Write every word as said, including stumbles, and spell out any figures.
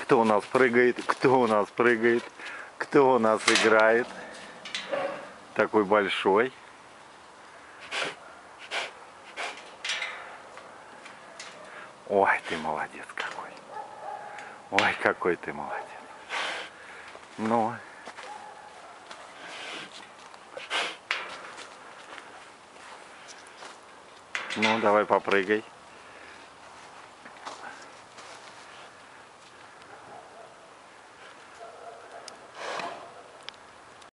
Кто у нас прыгает? Кто у нас прыгает? Кто у нас играет? Такой большой. Ой, ты молодец какой. Ой, какой ты молодец. Ну. Ну, давай попрыгай.